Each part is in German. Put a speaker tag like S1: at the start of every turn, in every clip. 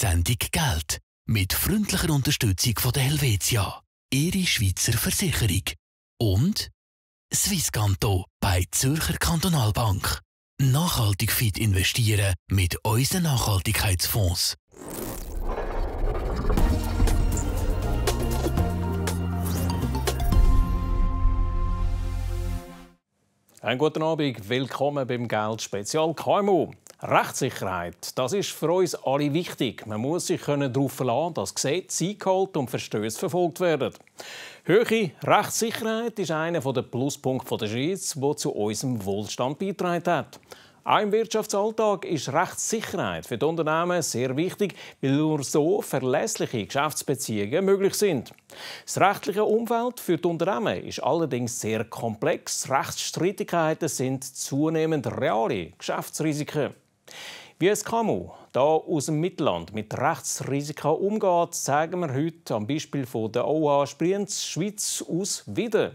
S1: Sendung Geld mit freundlicher Unterstützung von der Helvetia, Ihre Schweizer Versicherung. Und Swisscanto bei Zürcher Kantonalbank. Nachhaltig fit investieren mit unseren Nachhaltigkeitsfonds.
S2: Einen guten Abend, willkommen beim Geld-Spezial KMU. Rechtssicherheit, das ist für uns alle wichtig. Man muss sich darauf verlassen, dass Gesetze eingehalten und Verstöße verfolgt werden. Höhere Rechtssicherheit ist einer der Pluspunkte der Schweiz, der zu unserem Wohlstand beigetragen hat. Auch im Wirtschaftsalltag ist Rechtssicherheit für die Unternehmen sehr wichtig, weil nur so verlässliche Geschäftsbeziehungen möglich sind. Das rechtliche Umfeld für die Unternehmen ist allerdings sehr komplex. Rechtsstreitigkeiten sind zunehmend reale Geschäftsrisiken. Wie es KMU hier aus dem Mittelland mit Rechtsrisiken umgeht, zeigen wir heute am Beispiel von der OH Sprienz Schweiz aus wieder.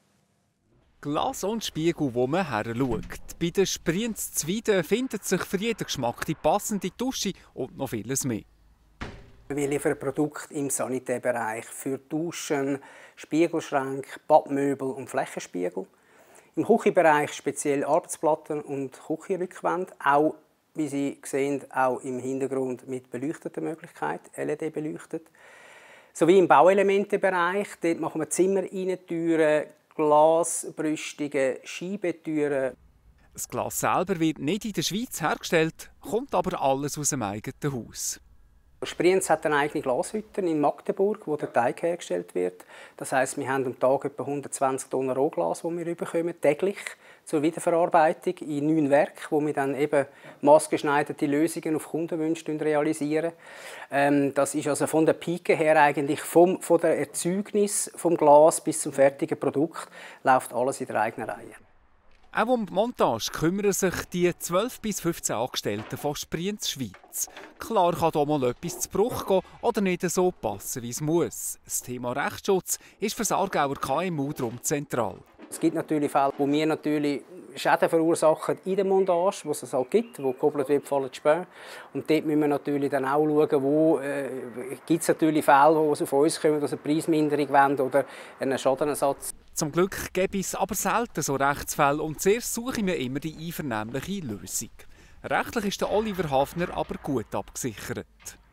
S3: Glas und Spiegel, wo man heranschaut. Bei der Sprienz Zwieden findet sich für jeden Geschmack die passende Dusche und noch vieles mehr.
S4: Wir liefern Produkte im Sanitärbereich für Duschen, Spiegelschränke, Badmöbel und Flächenspiegel. Im Küchenbereich speziell Arbeitsplatten und Küchenrückwände. Auch, wie Sie sehen, auch im Hintergrund mit beleuchteter Möglichkeit, LED beleuchtet. Sowie im Bauelementenbereich. Dort machen wir Zimmerinnentüren, Glasbrüstungen, Schiebetüren.
S3: Das Glas selber wird nicht in der Schweiz hergestellt, kommt aber alles aus dem eigenen Haus.
S4: Sprienz hat eine eigene Glashütte in Magdeburg, wo der Teig hergestellt wird. Das heisst, wir haben am Tag etwa 120 Tonnen Rohglas, das wir bekommen, täglich zur Wiederverarbeitung in 9 Werken, wo wir dann eben maßgeschneiderte Lösungen auf Kundenwünsche realisieren. Das ist also von der Pike her eigentlich von der Erzeugnis vom Glas bis zum fertigen Produkt läuft alles in der eigenen Reihe.
S3: Auch um die Montage kümmern sich die 12 bis 15 Angestellten von Sprienz Schweiz. Klar kann hier mal etwas zu Bruch gehen oder nicht so passen, wie es muss. Das Thema Rechtsschutz ist für das Aargauer KMU darum zentral.
S4: Es gibt natürlich Fälle, wo wir natürlich Schäden verursachen in der Montage, wo es halt gibt, wo gekoppelt wird, fallen die Späne. Und dort müssen wir natürlich dann auch schauen, wo gibt es natürlich Fälle, wo es auf uns kommen, dass eine Preisminderung wollen oder einen Schadenersatz.
S3: Zum Glück gäbe es aber selten so Rechtsfälle und zuerst suchen wir immer die einvernehmliche Lösung. Rechtlich ist der Oliver Hafner aber gut abgesichert.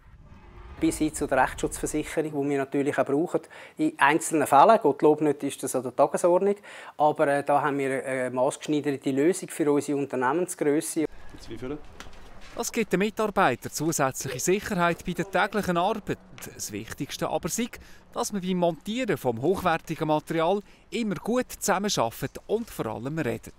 S4: Bis hin zu der Rechtsschutzversicherung, die wir natürlich auch brauchen. In einzelnen Fällen, Gottlob nicht, ist das an der Tagesordnung, aber da haben wir eine maßgeschneiderte Lösung für unsere Unternehmensgrösse.
S3: Wie viele? Das gibt den Mitarbeitern zusätzliche Sicherheit bei der täglichen Arbeit. Das Wichtigste aber ist, dass man beim Montieren vom hochwertigen Material immer gut zusammenarbeitet und vor allem redet.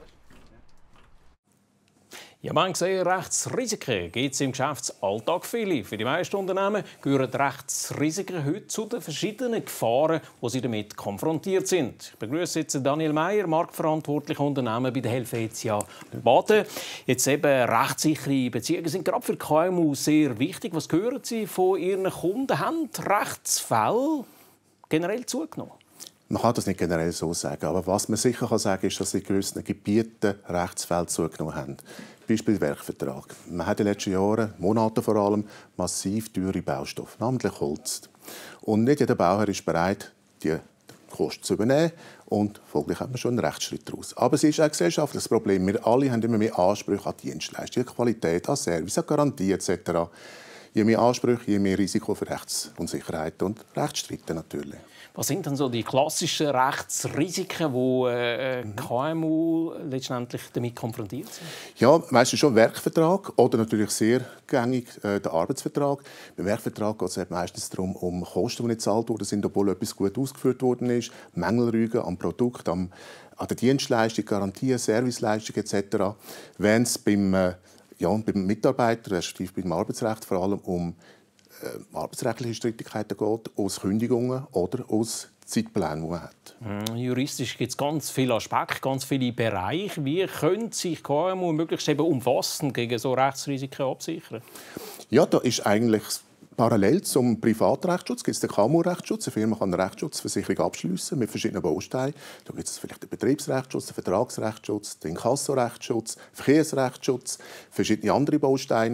S2: Ja, man sieht, Rechtsrisiken gibt es im Geschäftsalltag viele. Für die meisten Unternehmen gehören Rechtsrisiken heute zu den verschiedenen Gefahren, die sie damit konfrontiert sind. Ich begrüße jetzt Daniel Meier, marktverantwortlicher Unternehmen bei der Helvetia Baden. Jetzt eben rechtssichere Beziehungen sind gerade für KMU sehr wichtig. Was hören Sie von Ihren Kunden? Haben Rechtsfälle generell zugenommen?
S5: Man kann das nicht generell so sagen, aber was man sicher sagen kann, ist, dass in gewissen Gebieten Rechtsfälle zugenommen haben. Beispiel Werkvertrag. Man hat in den letzten Jahren, Monaten vor allem, massiv teure Baustoffe, namentlich Holz. Und nicht jeder Bauherr ist bereit, die Kosten zu übernehmen. Und folglich hat man schon einen Rechtsschritt daraus. Aber es ist auch ein gesellschaftliches Problem. Wir alle haben immer mehr Ansprüche an Dienstleistungen, Qualität, an Service, an Garantie etc. Je mehr Ansprüche, je mehr Risiko für Rechtsunsicherheit und Rechtsstreiten natürlich.
S2: Was sind denn so die klassischen Rechtsrisiken, die KMU letztendlich damit konfrontiert sind?
S5: Ja, meistens schon Werkvertrag oder natürlich sehr gängig der Arbeitsvertrag. Beim Werkvertrag geht es meistens darum, um Kosten, die nicht gezahlt worden sind, obwohl etwas gut ausgeführt worden ist, Mängelrüge am Produkt, an der Dienstleistung, Garantien, Serviceleistung etc. Wenn es beim Mitarbeiter, respektive beim Arbeitsrecht vor allem um arbeitsrechtliche Streitigkeiten geht, aus Kündigungen oder aus Zeitplänen, die man hat.
S2: Juristisch gibt es ganz viele Aspekte, ganz viele Bereiche. Wie können sich KMU möglichst eben umfassend gegen so Rechtsrisiken absichern?
S5: Ja, da ist eigentlich parallel zum Privatrechtsschutz gibt es den KMU-Rechtsschutz. Eine Firma kann eine Rechtsschutzversicherung abschließen mit verschiedenen Bausteinen. Da gibt es vielleicht den Betriebsrechtsschutz, den Vertragsrechtsschutz, den Inkassorechtsschutz, Verkehrsrechtsschutz, verschiedene andere Bausteine.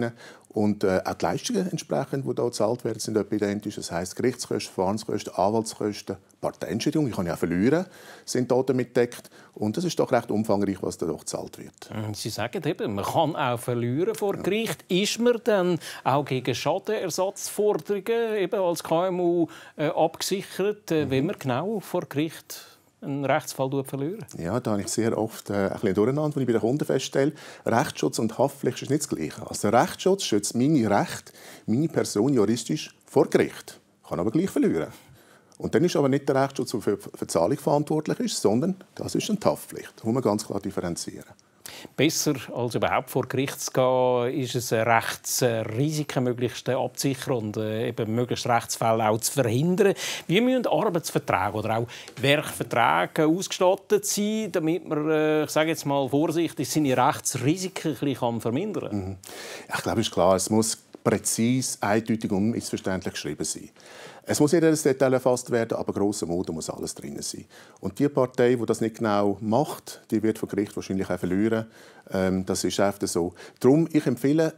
S5: Und auch die Leistungen entsprechend, die hier gezahlt werden, sind etwa identisch. Das heisst, Gerichtskosten, Verfahrenskosten, Anwaltskosten, Parteientschädigung, ich kann ja auch verlieren, sind hier damit gedeckt. Und das ist doch recht umfangreich, was da doch gezahlt wird.
S2: Sie sagen eben, man kann auch verlieren vor Gericht. Ist man dann auch gegen Schadenersatzforderungen eben als KMU abgesichert, wenn man genau vor Gericht einen Rechtsfall verlieren?
S5: Ja, da habe ich sehr oft ein bisschen durcheinander, wenn ich bei den Kunden feststelle, Rechtsschutz und Haftpflicht ist nicht das Gleiche. Also der Rechtsschutz schützt meine Rechte, meine Person juristisch vor Gericht. Ich kann aber gleich verlieren. Und dann ist aber nicht der Rechtsschutz, der für die Zahlung verantwortlich ist, sondern das ist eine Haftpflicht. Das muss man ganz klar differenzieren.
S2: Besser als überhaupt vor Gericht zu gehen, ist es, Rechtsrisiken möglichst abzusichern und eben möglichst Rechtsfälle auch zu verhindern. Wie müssen Arbeitsverträge oder auch Werkverträge ausgestattet sein, damit man, ich sage jetzt mal vorsichtig, seine Rechtsrisiken ein bisschen vermindern kann?
S5: Ja, ich glaube, es ist klar, es muss präzise, eindeutig und unmissverständlich geschrieben sein. Es muss nicht jedes Detail erfasst werden, aber grosser Modo muss alles drin sein. Und die Partei, die das nicht genau macht, die wird vor Gericht wahrscheinlich auch verlieren. Das ist einfach so. Darum, ich empfehle,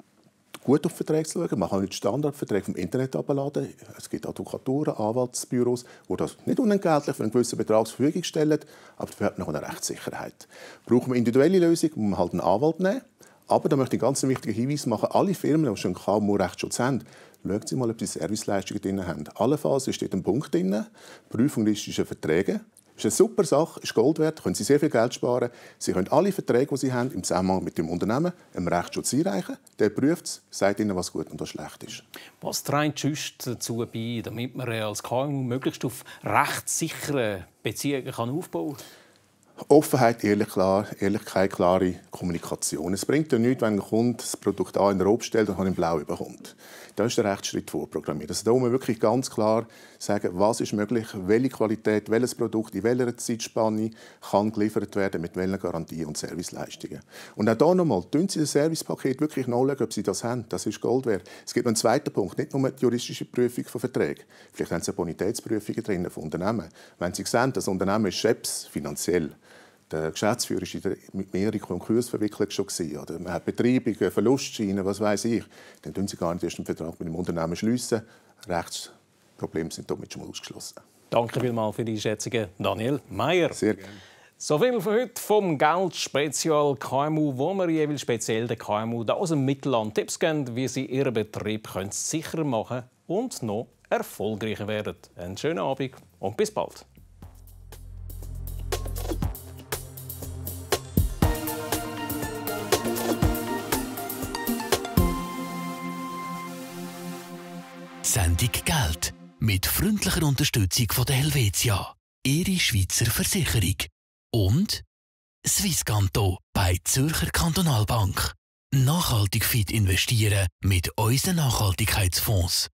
S5: gut auf Verträge zu schauen. Man kann nicht Standardverträge vom Internet abladen. Es gibt Advokaturen, Anwaltsbüros, die das nicht unentgeltlich für einen gewissen Betrag zur Verfügung stellen, aber dafür hat man noch eine Rechtssicherheit. Brauchen wir individuelle Lösung, muss man halt einen Anwalt nehmen. Aber da möchte ich einen ganz wichtigen Hinweis machen. Alle Firmen, die schon KMU-Rechtsschutz haben, schauen Sie mal, ob Sie Serviceleistungen drin haben. Allenfalls steht ein Punkt drin, Prüfung listischer Verträge. Das ist eine super Sache, ist Gold wert, können Sie sehr viel Geld sparen. Sie können alle Verträge, die Sie haben, im Zusammenhang mit dem Unternehmen, einem Rechtsschutz einreichen. Der prüft es, sagt Ihnen, was gut und was schlecht ist.
S2: Was trägt sonst dazu bei, damit man als KMU möglichst auf rechtssichere Beziehungen aufbauen kann?
S5: Offenheit, Ehrlichkeit, klare Kommunikation. Es bringt ja nichts, wenn ein Kunde das Produkt A in den Rot stellt und ihn in Blau bekommt. Da ist der Rechtsschritt vorprogrammiert. Also da muss man wirklich ganz klar sagen, was ist möglich, welche Qualität, welches Produkt in welcher Zeitspanne kann geliefert werden, mit welchen Garantien und Serviceleistungen. Und auch hier nochmal, tun Sie das Servicepaket wirklich nachschauen, ob Sie das haben. Das ist Gold wert. Es gibt noch einen zweiten Punkt, nicht nur die juristische Prüfung von Verträgen. Vielleicht haben Sie Bonitätsprüfungen drin von Unternehmen. Wenn Sie sehen, das Unternehmen ist Scheps finanziell, der Geschäftsführer war mit mehreren Konkursen verwickelt oder man hat Betreibungen, Verlustscheine, was weiß ich. Dann schließen Sie gar nicht erst einen Vertrag mit dem Unternehmen. Rechtsprobleme sind damit schon mal ausgeschlossen.
S2: Danke vielmals für die Einschätzungen, Daniel Meier.
S5: Sehr gerne.
S2: So viel für heute vom Geldspezial KMU, wo wir jeweils speziell den KMU aus dem Mittelland Tipps geben, wie sie ihren Betrieb sicherer machen und noch erfolgreicher werden. Einen schönen Abend und bis bald.
S1: Sendung Geld mit freundlicher Unterstützung von der Helvetia, Ihre Schweizer Versicherung. Und Swisscanto bei Zürcher Kantonalbank. Nachhaltig fit investieren mit unseren Nachhaltigkeitsfonds.